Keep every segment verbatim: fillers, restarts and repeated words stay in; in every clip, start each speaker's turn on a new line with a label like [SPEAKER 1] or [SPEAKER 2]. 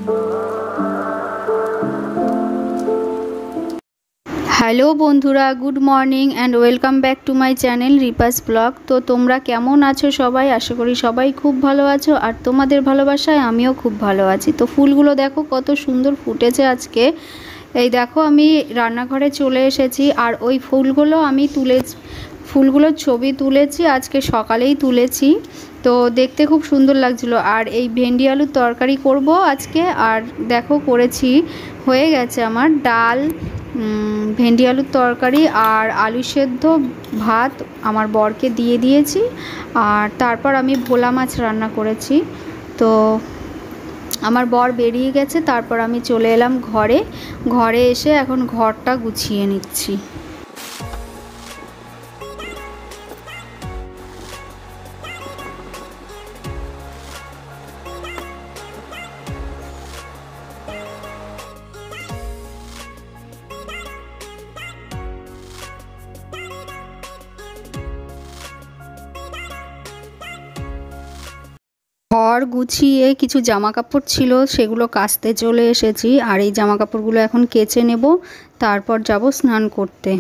[SPEAKER 1] Hello বন্ধুরা, good morning and welcome back to my channel Ripa's blog. তো তোমরা কেমন আছো সবাই? আশা করি সবাই খুব ভালো আছো, আর তোমাদের ভালোবাসায় আমিও খুব ভালো আছি। তো ফুলগুলো দেখো কত সুন্দর ফুটেছে আজকে। এই দেখো আমি রান্নাঘরে চলে এসেছি, আর ওই ফুলগুলো আমি তুলে ফুলগুলোর ছবি তুলেছি, আজকে সকালেই তুলেছি। তো দেখতে খুব সুন্দর লাগছিলো। আর এই ভেন্ডি আলুর তরকারি করব আজকে। আর দেখো করেছি, হয়ে গেছে আমার ডাল, ভেন্ডি আলুর তরকারি আর আলু সেদ্ধ ভাত আমার বরকে দিয়ে দিয়েছি। আর তারপর আমি ভোলা মাছ রান্না করেছি। তো আমার বর বেরিয়ে গেছে, তারপর আমি চলে এলাম ঘরে। ঘরে এসে এখন ঘরটা গুছিয়ে নিচ্ছি। ঘর গুছিয়ে কিছু জামা কাপড় ছিল, সেগুলো কাচতে চলে এসেছি। আর এই জামা কাপড়গুলো এখন কেচে নেব, তারপর যাব স্নান করতে।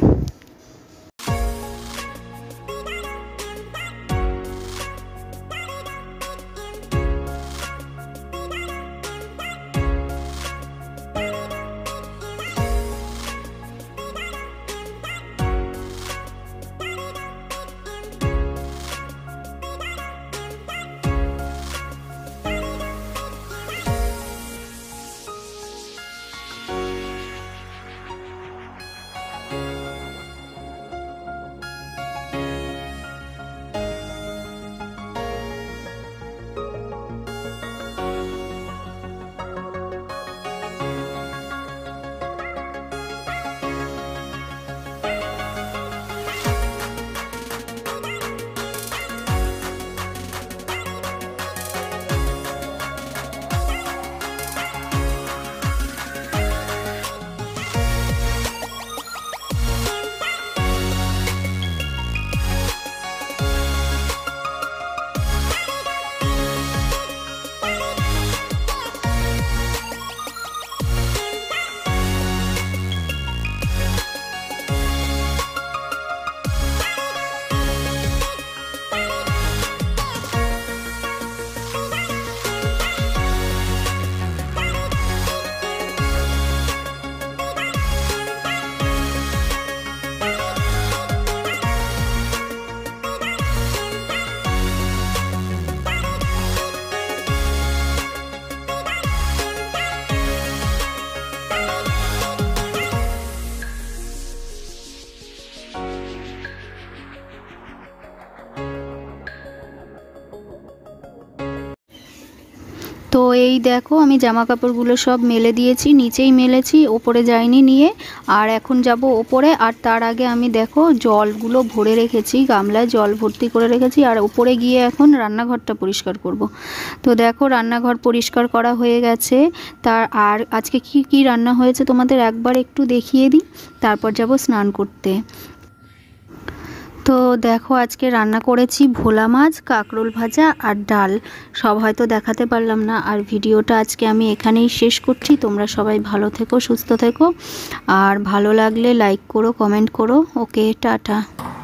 [SPEAKER 1] তো এই দেখো আমি জামা কাপড়গুলো সব মেলে দিয়েছি, নিচেই মেলেছি, ওপরে যাইনি নিয়ে। আর এখন যাব ওপরে। আর তার আগে আমি দেখো জলগুলো ভরে রেখেছি, গামলায় জল ভর্তি করে রেখেছি। আর ওপরে গিয়ে এখন রান্নাঘরটা পরিষ্কার করব। তো দেখো রান্নাঘর পরিষ্কার করা হয়ে গেছে। তার আর আজকে কি কি রান্না হয়েছে তোমাদের একবার একটু দেখিয়ে দিই, তারপর যাব স্নান করতে। তো দেখো আজকে রান্না করেছি ভোলা মাছ, কাঁকরোল ভাজা আর ডাল। সব হয়তো দেখাতে পারলাম না। আর ভিডিওটা আজকে আমি এখানেই শেষ করছি। তোমরা সবাই ভালো থেকো, সুস্থ থেকো, আর ভালো লাগলে লাইক করো, কমেন্ট করো। Okay, tata.